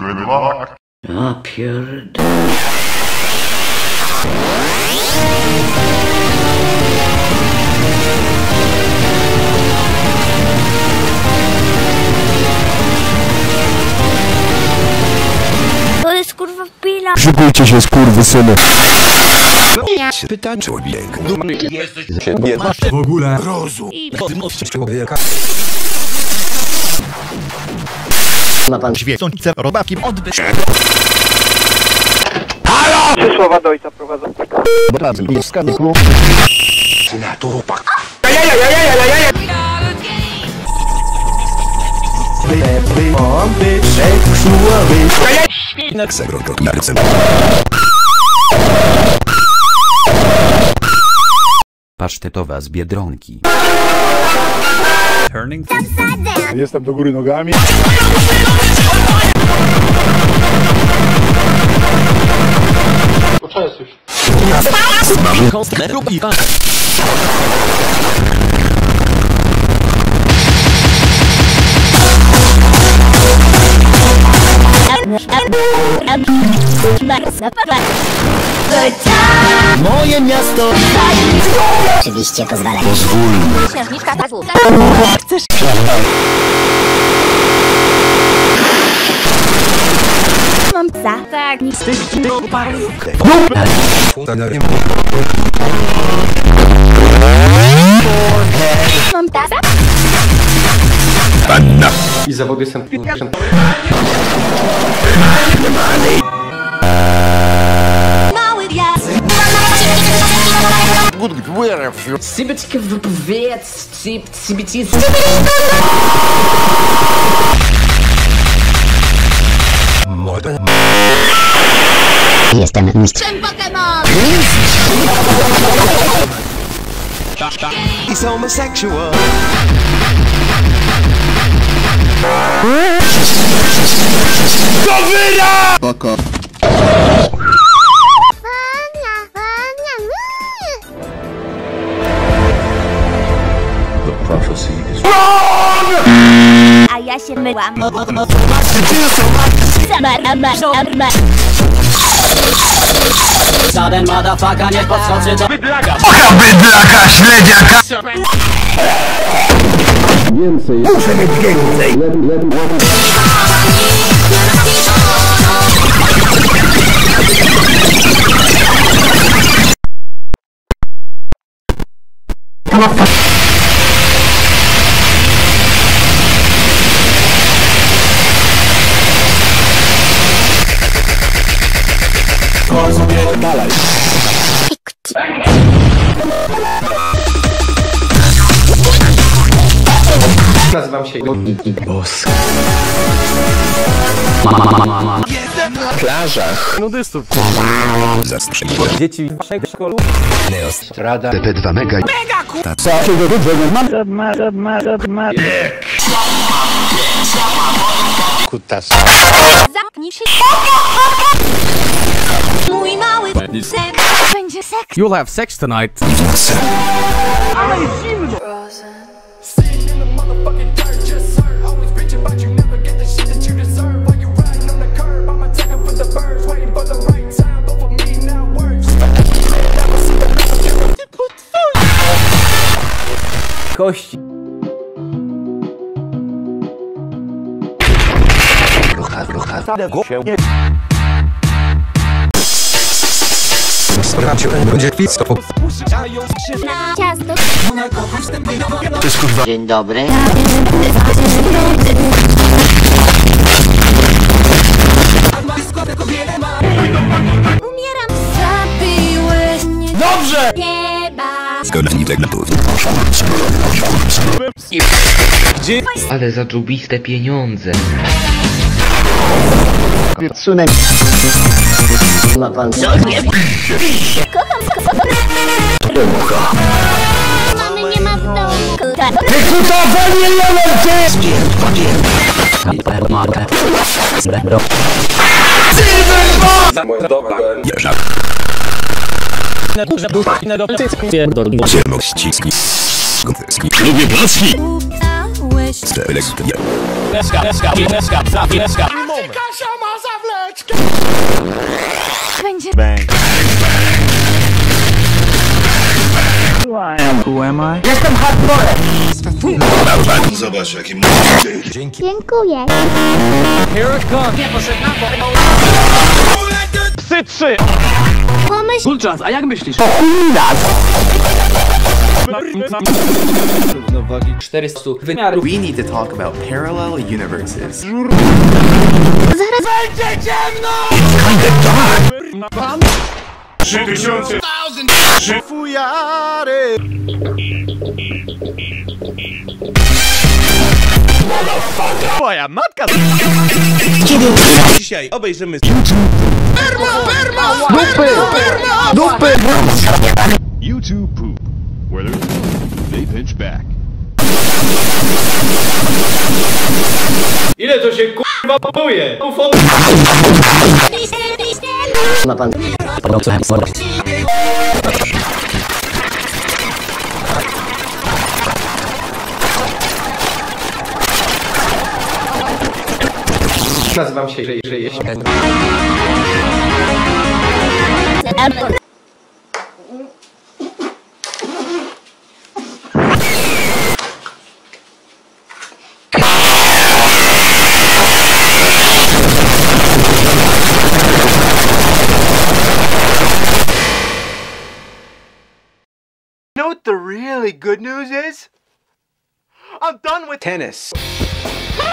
Good luck. A pierdolę. To jest kurwa pila. Szykujcie się, skurwysyny. Pytań człowiek. Masz w ogóle Rozum. Człowieka. ma pan świecące robaki odbyć. Trzy słowa do ojca prowadzą. Na tupak. Pasztetowa z Biedronki. Jestem do góry nogami. Moje miasto. Oczywiście pozwala. Księżniczka ta złota. Chcesz? Mam psa. Tak. Mam psa. Panna. I zawody są... Mały gwiazd. Sybećkę wypowiedz, sybećkę. Jestem mistrzem Pokémon. He's homosexual. Boko. A ja się myłam. Żaden motherfucker nie podskoczy do... Bydlaka śledziaka! Więcej. Muszę mieć więcej. Dalej. Nazywam się... Boss. Na plażach. Nudystów. Dzieci w waszej szkole. Neostrada. TP2 Mega. Kutas. Zamknij się. Mój mały sek. Będzie seks. You'll have sex tonight. Kości. Sprawdziłem, będzie pizza. Na ciasto. Dzień dobry. Umieram. Zabiłeś mnie. Dobrze! Nieba. Zgodnik na tu. Ale za dżubiste pieniądze. Odsunek. Ma pan Kocham. Mamy nie ma w domu. Wykuta wanilową ty! Jeżak. Zielono ściski. Gąterski. Lubię placki. myśl. Będzie Zobacz jaki dziękuję. Pomyśl, Kulczas, a jak myślisz? 400 Wymiarów. We need to talk about parallel universes. zaraz Fujary! Twoja matka! Dzisiaj obejrzymy... Dupy! YouTube poop. Where they pitch back. Ile to się k***a popuje? Ma pan... Nazywam się Jeśli. You know what the really good news is? I'm done with Tennis.